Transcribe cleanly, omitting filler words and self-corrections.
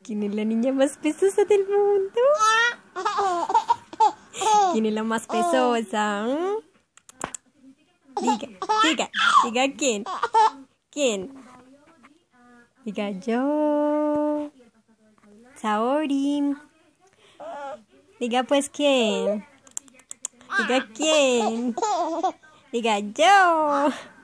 ¿Quién es la niña más pesosa del mundo? ¿Quién es la más pesosa? Diga quién. ¿Quién? Diga yo. Saori. Diga pues quién. Diga quién. Diga yo.